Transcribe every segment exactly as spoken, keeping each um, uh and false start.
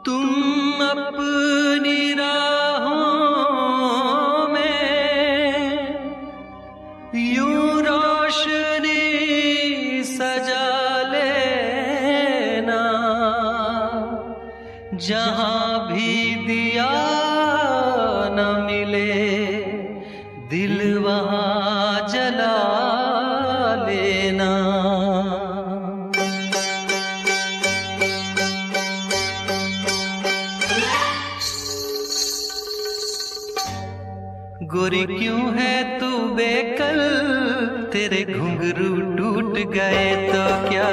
तुम अपनी राहों में यूं रोशनी सजा लेना, जहां भी दिया न मिले दिल वहां जला लेना। गोरी क्यों है तू बेकल, तेरे घुंघरू टूट गए तो क्या।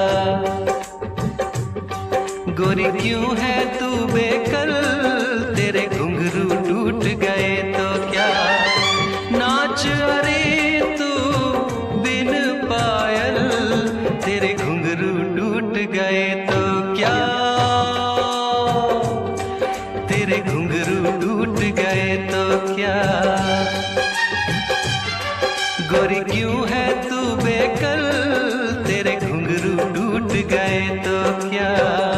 गोरी क्यों है तू बेकल, तेरे घुंघरू टूट गए तो क्या। नाच अरे तू बिन पायल, तेरे घुंघरू टूट गए तो क्या। तेरे घुंघरू टूट गए तो क्या। गोरी क्यों है तू बेकल, तेरे घुंघरू टूट गए तो क्या।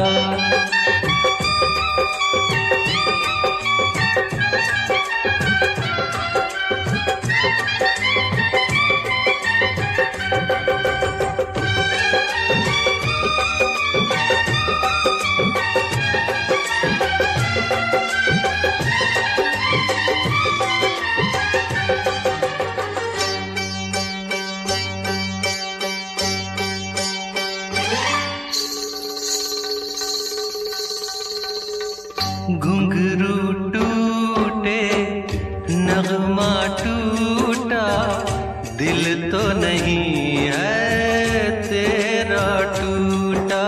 घुंघरू टूटे नगमा टूटा, दिल तो नहीं है तेरा टूटा।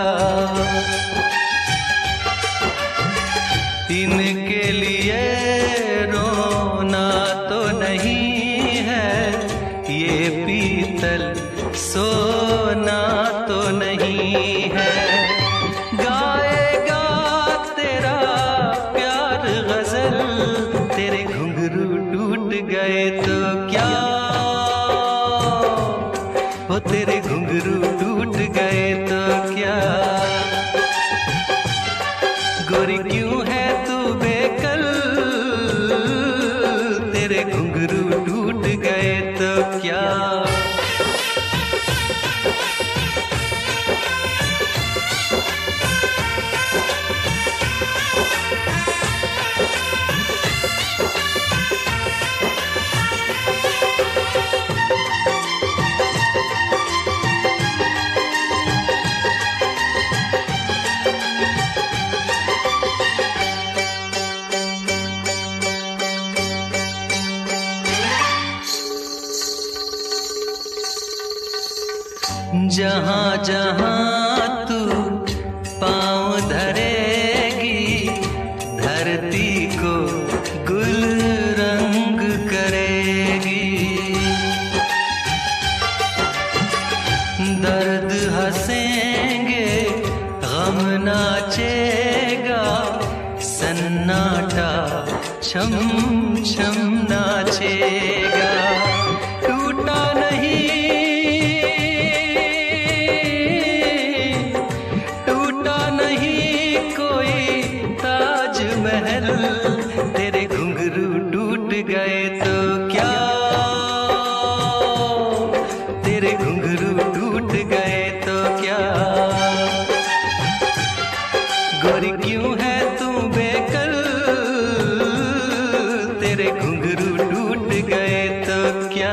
इनके लिए रोना तो नहीं है, ये पीतल सोना तो नहीं है। गाएगा तेरा प्यार गजल, तेरे घुंघरू टूट गए तो क्या। हो तेरे घुंघरू टूट गए तो क्या। गोरी क्यों है तू बेकल, तेरे घुंघरू टूट गए तो क्या। जहां जहां तू पाँव धरेगी, धरती को गुल रंग करेगी। दर्द हंसेंगे गम नाचेगा, सन्नाटा छम छम नाचेगा। टूटा नहीं तेरे घुंघरू टूट गए तो क्या। तेरे घुंघरू टूट गए तो क्या। गोरी क्यों है तू बेकल, तेरे घुंघरू टूट गए तो क्या।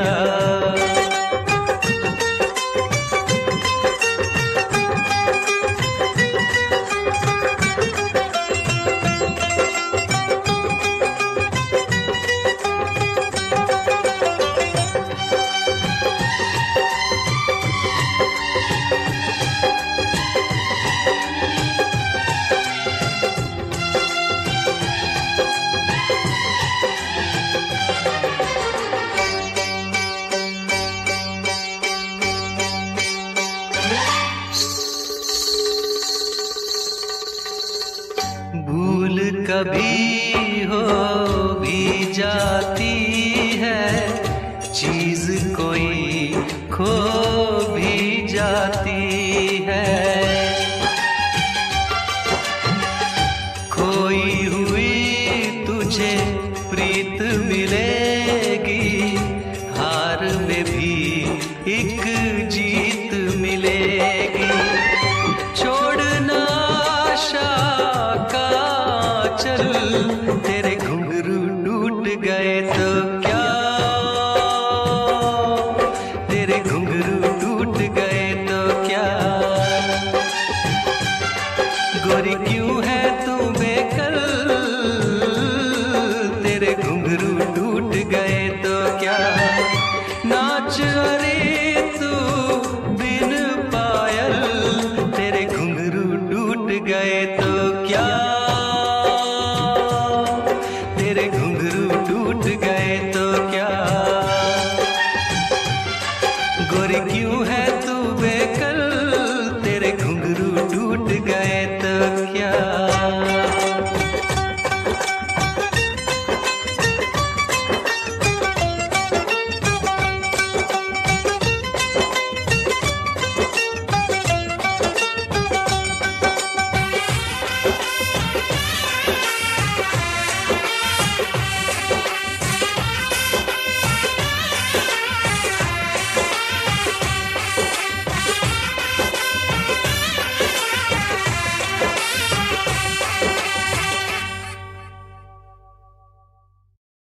भूल कभी हो भी जाती है, चीज कोई खो भी जाती है। एक जीत मिलेगी। छोड़ना आशा का चल, तेरे घुंघरू टूट गए तो क्या, तेरे घुंघरू टूट गए तो क्या। गोरी क्यों है तू बेकल, तेरे घुंघरू टूट गए तो क्या। नाच रे तू बिन पायल, तेरे घुंघरू टूट गए तो क्या, तेरे घुंघरू टूट गए तो क्या। गोरी क्यों है तू